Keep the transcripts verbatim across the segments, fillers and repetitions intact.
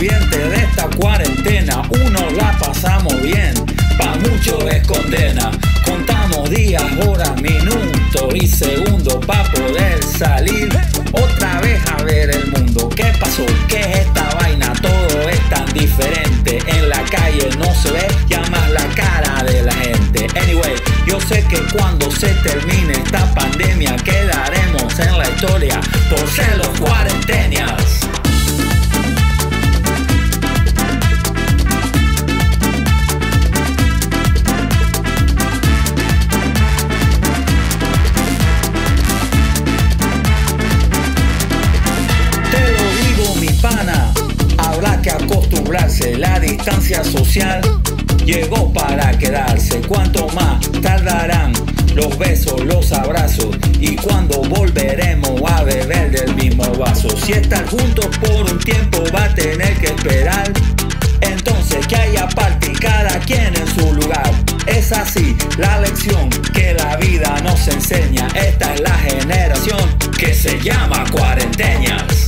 sobreviviente de esta cuarentena. Uno la pasamos bien, pa' muchos es condena. Contamos días, horas, minutos y segundos pa' poder salir otra vez a ver el mundo. ¿Qué pasó? ¿Qué es esta vaina? Todo es tan diferente. En la calle no se ve ya más la cara de la gente. Anyway, yo sé que cuando se termine esta pandemia quedaremos en la historia por ser los cuarentenials. Habrá que acostumbrarse, la distancia social llegó para quedarse. Cuanto más tardarán los besos, los abrazos, y cuando volveremos a beber del mismo vaso. Si estar juntos por un tiempo va a tener que esperar, entonces que haya parte y cada quien en su lugar. Es así la lección que la vida nos enseña. Esta es la generación que se llama cuarentenials.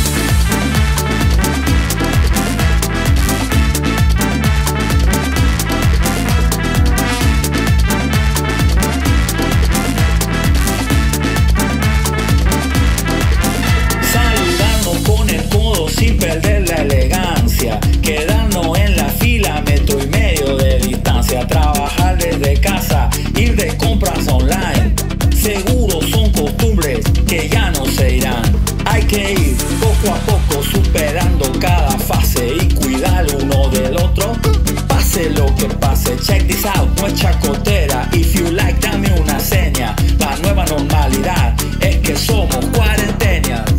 Sin perder la elegancia, quedarnos en la fila, metro y medio de distancia, trabajar desde casa, ir de compras online. Seguro son costumbres que ya no se irán. Hay que ir poco a poco superando cada fase y cuidar uno del otro, pase lo que pase. Check this out, no es chacotera. If you like, dame una seña. La nueva normalidad es que somos cuarentenials.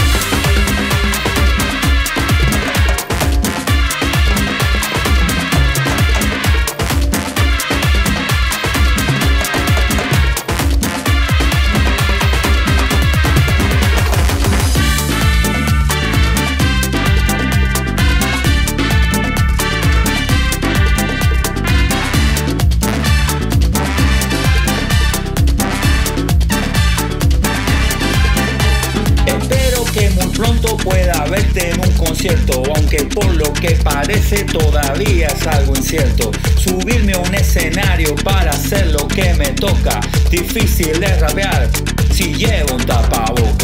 Pronto pueda verte en un concierto, aunque por lo que parece todavía es algo incierto. Subirme a un escenario para hacer lo que me toca, difícil de rapear si llevo un tapaboca.